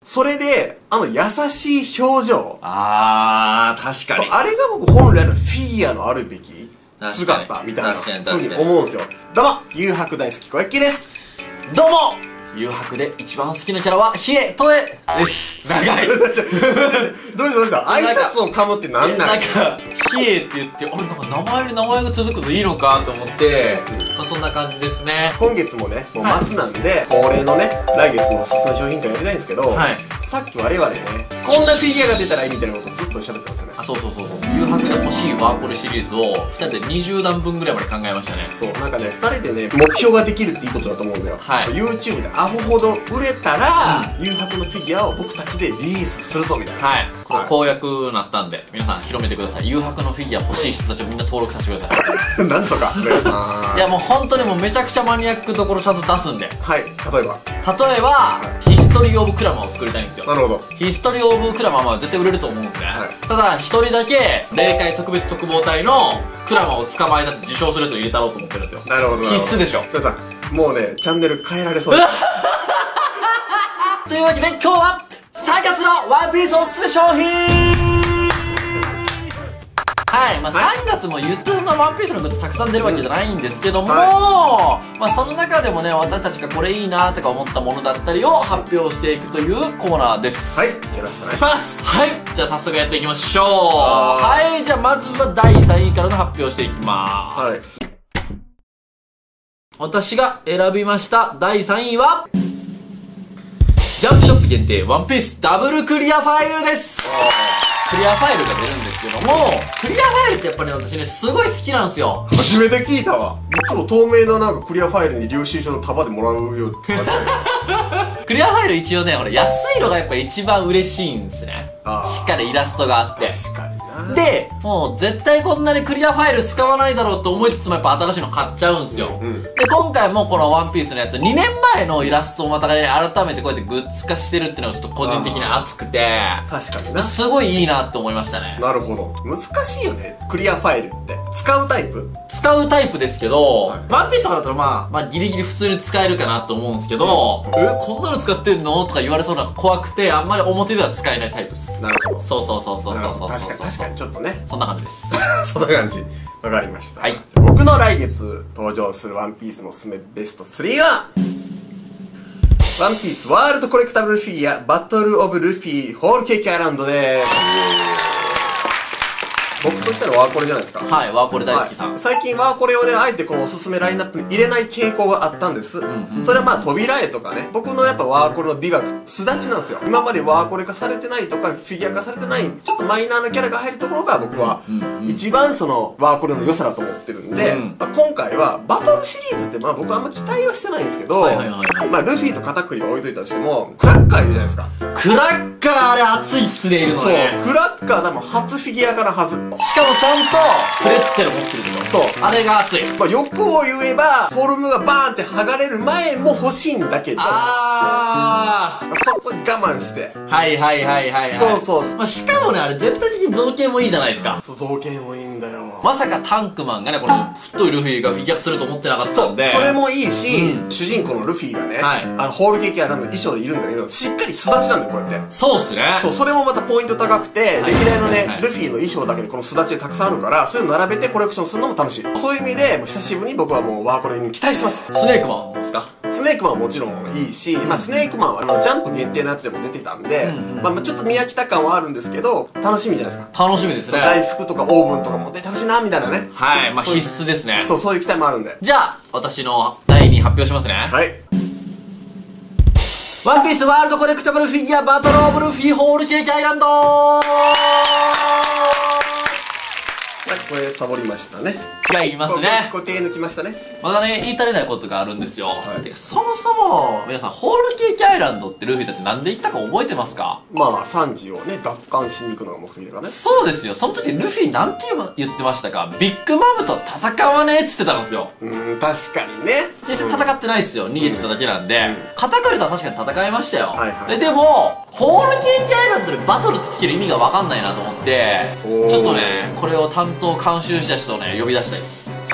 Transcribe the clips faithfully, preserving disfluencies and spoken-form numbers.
それで、あの優しい表情。 あー、確かに。 そう、あれが僕本来のフィギュアのあるべき姿みたいなふうに思うんですよ。どうも、誘白大好き小焼です。 どうも誘白で一番好きなキャラは、ヒエトエです。長い。 どうしたどうした挨拶を噛むってなんなん？ なんか、ヒエって言って、俺なんか名前に名前が続くといいのかと思って、まあそんな感じですね。 今月もね、もう末なんで、恒例のね、来月のおすすめ商品会やりたいんですけど、はい、さっき我々ね、こんなフィギュアが出たらいいみたいなことをずっと喋ってますよね。 あ、そうそうそうそう。誘白で欲しいワーコレシリーズをふたりでにじゅうだんぶんぐらいまで考えましたね。 そう、なんかね、ふたりでね、目標ができるっていいことだと思うんだよ。はい、YouTube でアホほど売れたら、うん、誘白のフィギュアを僕たちでリリースするぞみたいな。はい。 これ公約なったんで、皆さん広めてください。誘白のフィギュア欲しい人たちをみんな登録させてください。 なんとかお願いします。 いやもう本当にもうめちゃくちゃマニアックどころちゃんと出すんで。 はい、例えば例えば、はい、ヒストリー・オブ・クラマを作りたいんですよ。 なるほど。 ヒストリー・オブ・クラマは絶対売れると思うんですね。はい、ただ、一人だけ、霊界特別特防隊のクラマを捕まえたって自称するやつを入れたろうと思ってるんですよ。 なるほど。 必須でしょ。 皆さん、もうね、チャンネル変えられそうです。 というわけで、今日は、さんがつのワンピースおすすめ商品はい、まあさんがつも言ってそんなワンピースのグッズたくさん出るわけじゃないんですけども、はい、まあその中でもね、私たちがこれいいなとか思ったものだったりを発表していくというコーナーです。 はい、よろしくお願いします。 はい、じゃあ早速やっていきましょう。はい、じゃあまずはだいさんいからの発表していきます。はい、私が選びましただいさんいは、ジャンプショップ限定ワンピースダブルクリアファイルです。クリアファイルが出るんですけども、クリアファイルってやっぱり私ね、すごい好きなんですよ。 初めて聞いたわ。いつも透明ななんかクリアファイルに領収書の束でもらうよってクリアファイル一応ね、ほら、安いのがやっぱ一番嬉しいんですね。しっかりイラストがあって。 確かにな。 で、もう絶対こんなにクリアファイル使わないだろうと思いつつもやっぱ新しいの買っちゃうんですよ。うん、で、今回もこのワンピースのやつ、にねんまえのイラストをまたね、改めてこうやってグッズ化してるっていうのがちょっと個人的に熱くて、 確かにな。 すごいいいなって思いましたね。 なるほど。難しいよね、クリアファイルって。使うタイプ使うタイプですけど、はい、ワンピースとかだったらまあ、まあギリギリ普通に使えるかなと思うんですけど、うん、え、こんなの使ってんのとか言われそうなのが怖くて、あんまり表では使えないタイプです。 なるほど。 そうそうそうそうそうそう。 確かに確かにちょっとね。 そんな感じです。 そんな感じ。わかりました。はい。僕の来月登場するワンピースのおすすめベストスリーは、ワンピースワールドコレクタブルフィギュアバトルオブルフィホールケーキアイランドでーす。僕といったらワーコレじゃないですか。 はい、ワーコレ大好きさん、はい、 最近ワーコレをね、あえてこのおすすめラインナップに入れない傾向があったんです。それはまあ扉絵とかね、僕のやっぱワーコレの美学すだちなんですよ。今までワーコレ化されてないとかフィギュア化されてないちょっとマイナーなキャラが入るところが僕は一番そのワーコレの良さだと思ってるんで、まあ今回はバトルシリーズってまあ僕あんま期待はしてないんですけど、まあルフィとカタクリは置いといたとしてもクラッカーいるじゃないですか。 クラッカーあれ熱いっすね、いるのね。 そう、クラッカー多分初フィギュア化のはず。 しかもちゃんとプレッツェル持ってるでしょ。そう、あれが熱い。 まあ欲を言えばフォルムがバーンって剥がれる前も欲しいんだけど、あー、そこ我慢して、 はいはいはいはいはい、 そうそう、 まあ、しかもね、あれ絶対的に造形もいいじゃないですか。 そう、造形もいいんだよ。 まさかタンクマンがね、この太いルフィがフィギュア化すると思ってなかったんで、 そう、それもいいし、うん、主人公のルフィがね、はい、あのホールケーキアイランドの衣装でいるんだけど、しっかりすだちなんだよ、こうやって。 そうっすね。 そう、それもまたポイント高くて、歴代のね、ルフィの衣装だけでこのすだちでたくさんあるから、そういうの並べてコレクションするのも楽しい。そういう意味で、もう久しぶりに僕はもうワーコレに期待してます。 スネークマンですか？ スネークマンはもちろんいいし、まあスネークマンはあのジャンプ限定のやつでも出てたんで、まあちょっと見飽きた感はあるんですけど、楽しみじゃないですか。 楽しみですね。 大福とかオーブンとかも出てほしいな、みたいなね。 はい、まあ必須ですね。 そう、そういう期待もあるんで。 じゃあ、私のだいに発表しますね。はい。ワンピースワールドコレクタブルフィギュアバトルオブルフィホールケーキアイランドー。 はい、これサボりましたね。 違いますね。 これ手抜きましたね。 まだね、言い足りないことがあるんですよ。はい、そもそも、皆さん、ホールケーキアイランドってルフィたちなんで行ったか覚えてますか？まあ、サンジをね、奪還しに行くのが目的だからね。 そうですよ。その時ルフィなんて言ってましたか？ビッグマムと戦わねえっつってたんですよ。 うーん、確かにね。 実際戦ってないですよ。逃げてただけなんで。カタクリとは確かに戦いましたよ。はいはい、でも、ホールケーキアイランドでバトルってつける意味がわかんないなと思って、ちょっとね、これを担当監修した人をね、呼び出したいです。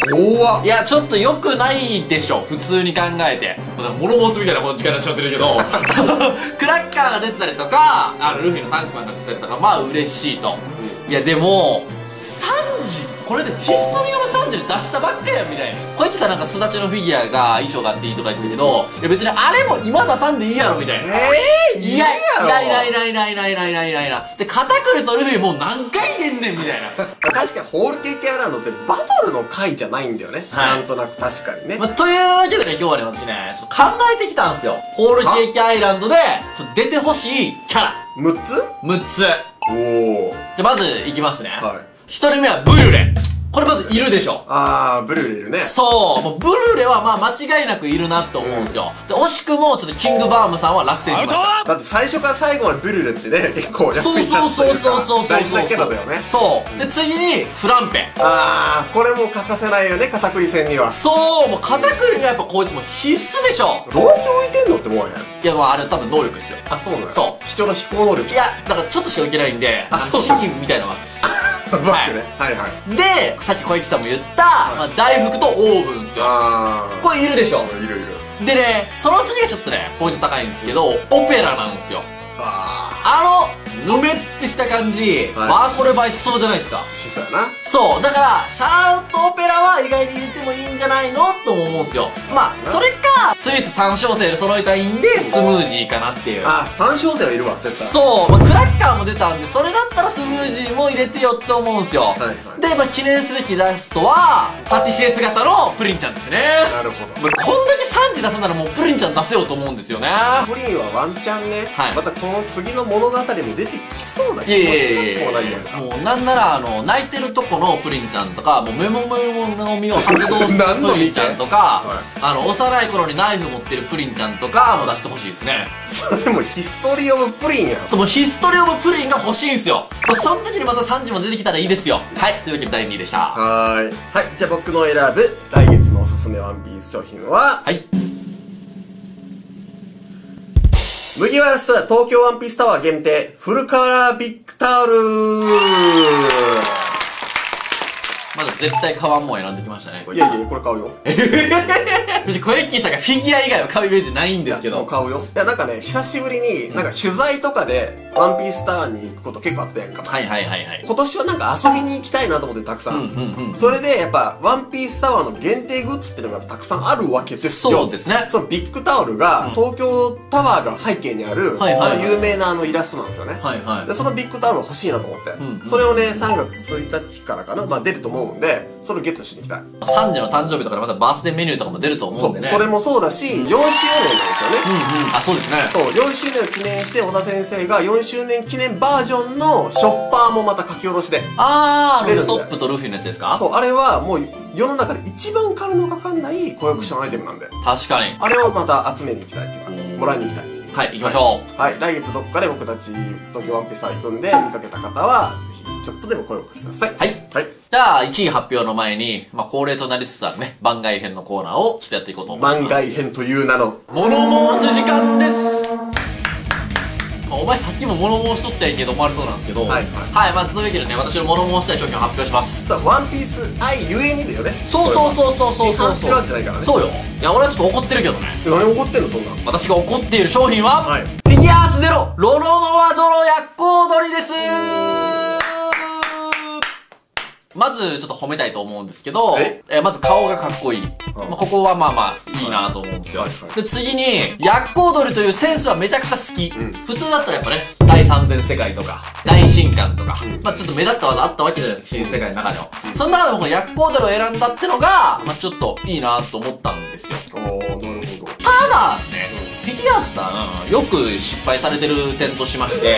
怖っ。 いや、ちょっと良くないでしょ、普通に考えて。物申すみたいなこの時間になっちゃってるけど、クラッカーが出てたりとか、あの、ルフィのタンクマンが出てたりとか、まあ嬉しいと。いや、でも、サンジこれでヒストリー・オブ・サンジで出したばっかやみたいな。小池さんなんかすだちのフィギュアが衣装があっていいとか言ってたけど、いや別にあれも今出さんでいいやろみたいな。 ええー、いいや、 やいやいやいやいやいやいやいやいやいや。で、肩くるとルフィもう何回出んねんみたいな。 確かにホールケーキアイランドってバトルの回じゃないんだよね。 はいなんとなく確かにね。 まあ、というわけでね、今日はね、私ね、ちょっと考えてきたんですよ。ホールケーキアイランドで、ちょっと出てほしいキャラ。 むっつむっつ。 おお。 じゃ、まず、いきますね。 はい。 一人目はブリュレ。これまずいるでしょ。 あー、ブルーレいるね。 そう。もうブルレはまあ間違いなくいるなと思うんですよ。で、惜しくもちょっとキングバームさんは落選しました。 だって最初から最後までブルーレってね、結構役そうに立つといそうそううそうそうそう。 か大事なキャラだよね。 そう。で、次にフランペ。 あー、これも欠かせないよね、片栗戦には。 そう。もう片栗がやっぱこいつも必須でしょ。 どうやって置いてんのって思わへん。 いや、もうあれ多分能力ですよ。 あ、そうなの。 そう貴重な飛行能力。 いや、だからちょっとしか受けないんで、 あそう試技みたいなのがあるんです。 バックね。はいはい。 で、さっき小池さんも言った、まあ、大福とオーブンですよ。 あー。 これいるでしょ。 いるいる。 でね、その次がちょっとね、ポイント高いんですけど、オペラなんですよ。 ああの、ぬめってした感じ、 はいまあこれ映えしそうじゃないですか。 ー。しそうやな。 そう。だから、シャウトオペラは意外に入れてもいいんじゃないのとも思うんですよ。まあ、それか、スイーツさん小生で揃えたいんで、スムージーかなっていう。 あ、単勝生はいるわ、絶対。 そう、まあ、クラッカーも出たんで、それだったらスムージーも入れてよって思うんですよ。 はいはいで、まあ、記念すべきラストは、パティシエ姿のプリンちゃんですね。 なるほど。 まあ、こんだけさんじ出すならもうプリンちゃん出せようと思うんですよね。 プリンはワンチャンね、 はいまたこの次の物語も出てきそうな気もいやいやしなくいやいもないやんか。 やもうなんならあの泣いてるとこのプリンちゃんとかもうメモメモのみを発動する何の見てプリンちゃんとか、 はいあの幼い頃にナイフ持ってるプリンちゃんとかも出してほしいですね。 それもヒストリーオブプリンやん。 そのヒストリーオブプリンが欲しいんすよ。まあその時にまたさんじも出てきたらいいですよ。はい、というわけでだいにいでした。 はーい。はい、じゃあ僕の選ぶ来月のおすすめワンピース商品は、 はい。 麦わらストア東京ワンピースタワー限定フルカラービッグタオル。 まだ絶対買わんもん選んできましたね。これいやいや、これ買うよ。 別にコエッキーさんがフィギュア以外は買うイメージないんですけど。 もう買うよ。いや、なんかね、久しぶりに、なんか取材とかで、ワンピースタワーに行くこと結構あったやんか。 はいはいはいはい。 今年はなんか遊びに行きたいなと思ってたくさん。 うんうんうん。 それで、やっぱ、ワンピースタワーの限定グッズっていうのがたくさんあるわけですよ。 そうですね。 そのビッグタオルが、東京タワーが背景にある、 はいはいはいあの有名なあのイラストなんですよね。 はいはいで、。そのビッグタオル欲しいなと思って。 んうんそれをね、さんがつついたちからかな、まあ出ると思うんで、それをゲットしに行きたい。 さんじの誕生日とかでまたバースデーメニューとかも出ると思そう、 うんでね。 それもそうだし、よんしゅうねんなんですよね。 うんうん。あ、そうですね。 そう、よんしゅうねんを記念して、小田先生がよんしゅうねん記念バージョンのショッパーもまた書き下ろしで。 あー、あの、 出るんだよソップとルフィのやつですか？ そう、あれはもう世の中で一番金のかかんないコレクションアイテムなんで。 確かに。 あれをまた集めに行きたいっていうか、もらいに行きたい。 はい、行きましょう。 はい、来月どっかで僕たち東京ワンピースタワー行くんで、見かけた方は、ぜひちょっとでも声をかけてください。 はい。 はい。 じゃあ、いちい発表の前に、まあ、恒例となりつつあるね、番外編のコーナーをちょっとやっていこうと思います。 番外編という名の。 物申す時間です。まあお前さっきも物申しとったやんけど思われそうなんですけど、 はいはい、まあ、そのわけでね、私の物申したい商品を発表します。 さあ、ワンピース愛ゆえにだよね。 そうそうそうそうそうそう。 批判してるわけじゃないからね。 そうよ。いや、俺はちょっと怒ってるけどね。 何怒ってんの、そんなん。 私が怒っている商品は、 はい。 フィギュアーツゼロ、ロロノアゾロヤッコウドリです。まず、ちょっと褒めたいと思うんですけど、 ええーまず顔がかっこいい。まあ、ここはまあまあ、いいなと思うんですよ。 はいはいで、次に、ヤッコウドリというセンスはめちゃくちゃ好き。 ん普通だったらやっぱね、第三千世界とか、大神官とか、まあちょっと目立った技あったわけじゃないですか、新世界の中でも。その中でもこのヤッコウドリを選んだってのが、まあちょっといいなと思ったんですよ。 おー、なるほど。 ただね、フィギュアーツさん、よく失敗されてる点としまして、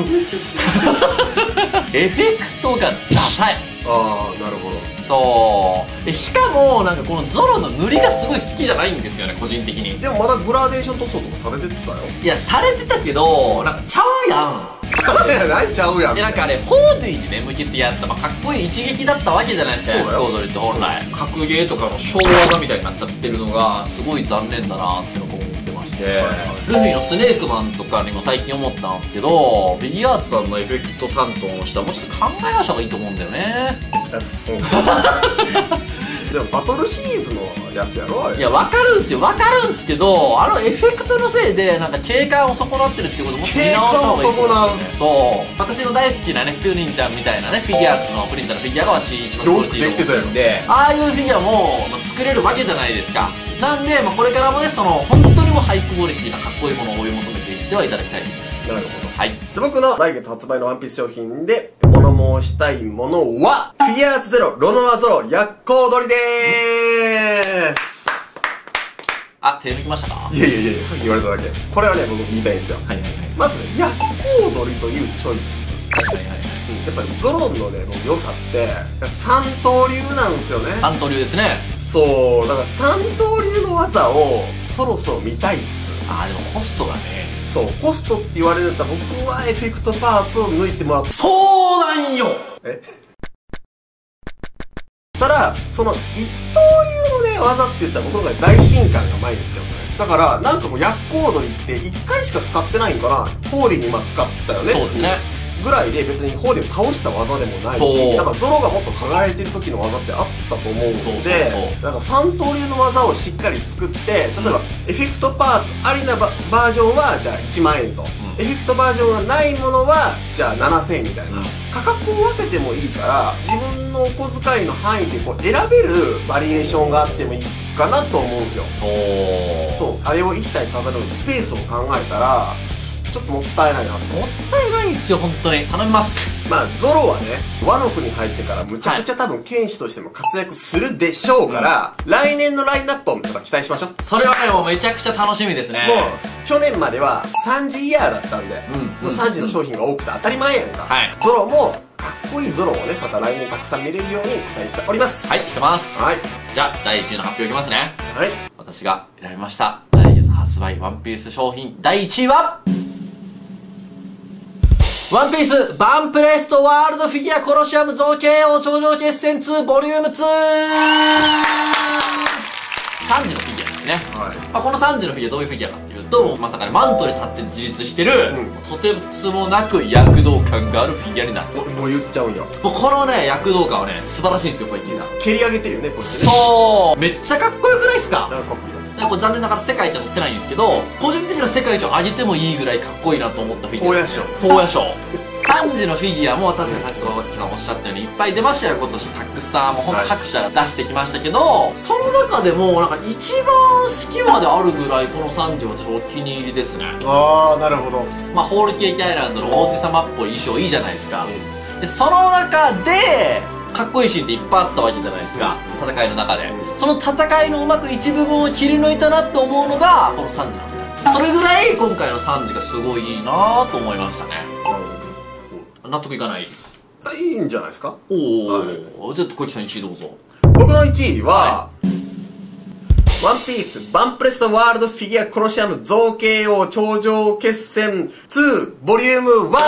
エフェクトがダサい。 あー、なるほど。 そう。で、しかも、なんかこのゾロの塗りがすごい好きじゃないんですよね、個人的に。 でもまだグラデーション塗装とかされてたよ。 いや、されてたけど、なんかちゃうやん。 ちゃうやないちゃうやん。 で、なんかあれ、ホーディにね、向けてやった、まあ、かっこいい一撃だったわけじゃないですか、 そうだよヤッコウドリって本来。格ゲーとかの小技みたいになっちゃってるのが、すごい残念だなってのを思ってまして、 はいルフィのスネークマンとかにも最近思ったんですけど、フィギュアーツさんのエフェクト担当の人はもうちょっと考え直した方がいいと思うんだよね。 そう。 でもバトルシリーズのやつやろあれ。 いや、わかるんすよ。わかるんすけど、あのエフェクトのせいで、なんか景観を損なってるっていうこともっと見直した方がいいと思うんですよね。そう。私の大好きなね、プリンちゃんみたいなね、フィギュアーツのプリンちゃんのフィギュアがわし一番クオリティが高いんで、ああいうフィギュアも、まあ、作れるわけじゃないですか。なんで、まあ、これからもね、その、本当にもうハイクオリティなかっこいいものを追い求めていってはいただきたいです。 なるほど。 はい。 じゃあ僕の来月発売のワンピース商品で物申したいものは、フィギュアーツゼロ、ロノアゾロ、薬効取りでーす。 あ、手抜きましたか？ いやいやいや、さっき言われただけ。これはね、僕言いたいんですよ。 はいはいはい。 まずね、薬効取りというチョイス。 はいはいはい。 やっぱりゾロのね、良さって、三刀流なんですよね。 三刀流ですね。 そう、だから三刀流の技をそろそろ見たいっす。 あー、でもコストがね。 そう、コストって言われるんだったら僕はエフェクトパーツを抜いてもらう。 そうなんよ。 えただ、その一刀流のね、技って言ったら僕の中で大神感が前に来ちゃうんですよね。だから、なんかもう薬効取りって一回しか使ってないんかな。ホーディにまあ使ったよね。 そうですね。 ぐらいで別にホーディを倒した技でもないそうし、なんかゾロがもっと輝いてる時の技ってあったと思うので、 そうそうそうなんか三刀流の技をしっかり作って、例えばエフェクトパーツありなババージョンはじゃあいちまんえんと、うん、エフェクトバージョンがないものはじゃあななせんえんみたいな、うん、価格を分けてもいいから自分のお小遣いの範囲でこう選べるバリエーションがあってもいいかなと思うんですよ。そうそう、あれを一体飾るスペースを考えたらちょっともったいないなと。 もったいないんすよ、本当に。頼みます。 まあ、ゾロはね、ワノ国に入ってからむちゃくちゃ多分剣士としても活躍するでしょうから、うん、来年のラインナップをまた期待しましょう。 それはね、もうめちゃくちゃ楽しみですね。 もう、去年まではさんじイヤーだったんで、うん、もうさんじの商品が多くて当たり前やんか。はい。ゾロも、かっこいいゾロをね、また来年たくさん見れるように期待しております。 はい、してます。はい。じゃあ、だいいちいの発表いきますね。 はい。 私が選びました。来月発売ワンピース商品だいいちいは、ワンピースバンプレストワールドフィギュアコロシアム造形王頂上決戦ツーボリュームツー さんじのフィギュアですね。はい。まあ、このさんじのフィギュアどういうフィギュアかっていうと、まさかね、マントで立って自立してる、うん、とてつもなく躍動感があるフィギュアになっております。 もう言っちゃうんよ。 もうこのね、躍動感はね、素晴らしいんですよ、小池さん。 蹴り上げてるよね、これね。 そう、めっちゃかっこよくないっすか？ なんかかっこいいよ。 これ残念ながら世界一は取ってないんですけど、個人的な世界一を上げてもいいぐらいかっこいいなと思ったフィギュアですよ。東野賞。さんじのフィギュアも確かにさっき小池さんおっしゃったようにいっぱい出ましたよ、今年たくさん。もうほんと各社が出してきましたけど、はい、その中でもなんか一番好きまであるぐらいこのさんじは私お気に入りですね。ああ、なるほど。 まあホールケーキアイランドの王子様っぽい衣装いいじゃないですか。で、その中で、かっこいいシーンっていっぱいあったわけじゃないですか、うん、戦いの中で、うん、その戦いのうまく一部分を切り抜いたなって思うのがこのさんじなんですね。それぐらい今回のさんじがすごいいいなぁと思いましたね。納得いかない？ いいんじゃないですか。 おお、はい、じゃあ小池さんいちいどうぞ。 僕のいちいは、はい、ワンピースバンプレストワールドフィギュアコロシアム造形王頂上決戦ツーボリュームワン。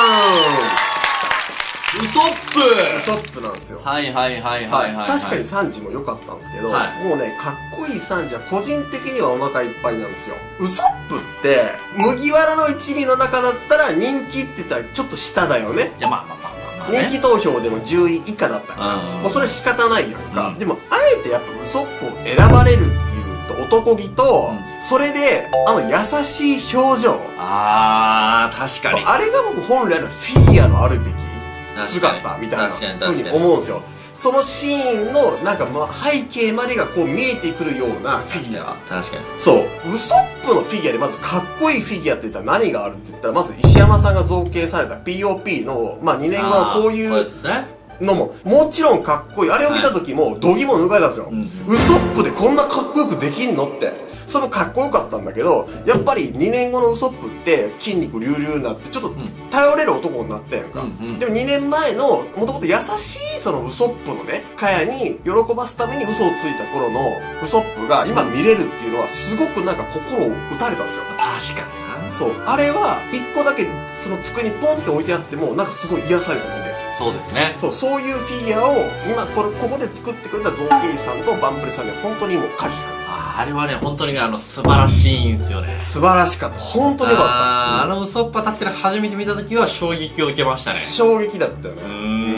ウソップウソップなんですよ。 はいはいはいはいはい。 確かにさんじも良かったんですけど、はい、もうね、かっこいいさんじは個人的にはお腹いっぱいなんですよ。ウソップって、麦わらの一味の中だったら人気って言ったらちょっと下だよね。 いや、まあまあまあまあまあ、ね、 人気投票でもじゅうい以下だったから、もうそれ仕方ないやんか。うん、でも、あえてやっぱウソップを選ばれるっていうと男気と、うん、それで、あの優しい表情。 あー、確かに。 あれが僕本来のフィギュアのあるべき姿みたいなふうに思うんですよ。そのシーンのなんかまあ背景までがこう見えてくるようなフィギュア。 確かに。 そう。ウソップのフィギュアでまずかっこいいフィギュアって言ったら何があるって言ったら、まず石山さんが造形された ピーオーピー の、まあにねんごのこういうのも、もちろんかっこいい。あれを見た時も、度肝を抜かれたんですよ。ウソップでこんなかっこよくできんのって。それもかっこよかったんだけど、やっぱりにねんごのウソップって筋肉隆々になって、ちょっと頼れる男になったやんか。うんうん、でもにねんまえの、もともと優しいそのウソップのね、かやに喜ばすために嘘をついた頃のウソップが今見れるっていうのは、すごくなんか心を打たれたんですよ。 確かにな。 そう。あれは、一個だけその机にポンって置いてあっても、なんかすごい癒されたみたいな。 そうですね。 そう、そういうフィギュアを、今これ、ここで作ってくれた造形師さんとバンプレさんに本当にもう感謝したんです。 ああれはね、本当にあの、素晴らしいんですよね。 素晴らしかった。本当によかった。 あ、うん、あのウソップは確かに初めて見た時は衝撃を受けましたね。 衝撃だったよね。 うーん。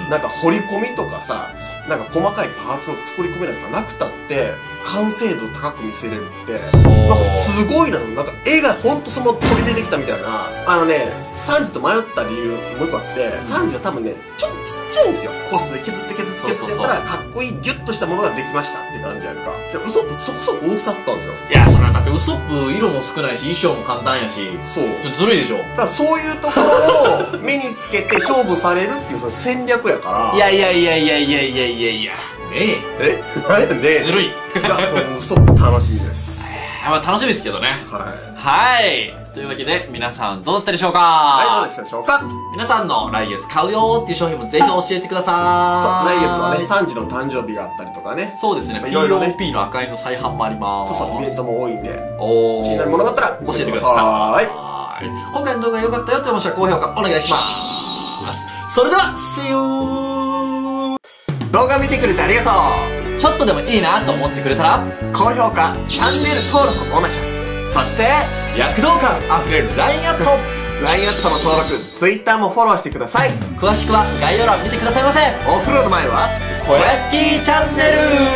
ん。 なんか彫り込みとかさ、なんか細かいパーツの作り込みなんかなくたって、完成度高く見せれるって、なんかすごいなの。なんか絵がほんとその飛び出てきたみたいな。あのね、サンジと迷った理由もう一個あって、サンジは多分ね、ちょっとちっちゃいんですよ。コストで削って削って削ってやったら、かっこいいギュッとしたものができましたって感じやるか。で、ウソップそこそこ大きさあったんですよ。 いや、それだってウソップ色も少ないし、衣装も簡単やし。 そう。 ちょっとずるいでしょ。 だからそういうところを目につけて勝負されるっていうその戦略やから。 いやいやいやいやいやいやいやいや。ねえ。え何やねん。 ずるい。 いや、このウソップ楽しみです。 まあ楽しみですけどね。 はい。 はい。というわけで、皆さんどうだったでしょうか？ はい、どうでしたでしょうか？ 皆さんの来月買うよーっていう商品もぜひ教えてくださそう、 い。 来月はね、サンジの誕生日があったりとかね。 そうですね。 いろいろねピーオーピー の赤いの再販もあります。 そうそう、イベントも多いんで。 おー。 気になるものがあったら教えてください。 はーい。今回の動画が良かったよって思ったら高評価お願いします。それでは、See you! 動画見てくれてありがとう。 ちょっとでもいいなと思ってくれたら、 高評価、チャンネル登録お願いします。そして、 躍動感あふれる ライン アットライン アットの登録、Twitter もフォローしてください。 詳しくは概要欄見てくださいませ。 お風呂の前は、 小焼きチャンネル